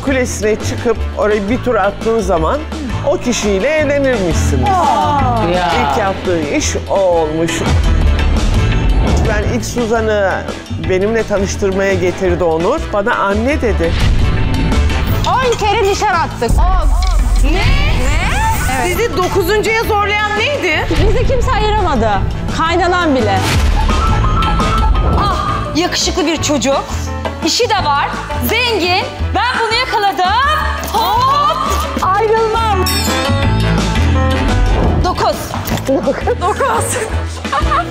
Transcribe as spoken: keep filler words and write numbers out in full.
Kulesi'ne çıkıp orayı bir tur attığın zaman o kişiyle evlenirmişsiniz. Ya. İlk yaptığı iş o olmuş. Ben ilk Suzan'ı benimle tanıştırmaya getirdi Onur. Bana anne dedi. on kere nişan attık. Ne? Ne? Evet. Sizi dokuzuncuya zorlayan neydi? Bizi kimse ayıramadı. Kaynanan bile. Ah, yakışıklı bir çocuk. İşi de var. Zengin. Ben bunu yakaladım. Hop! Ayrılmam. Dokuz. Dokuz.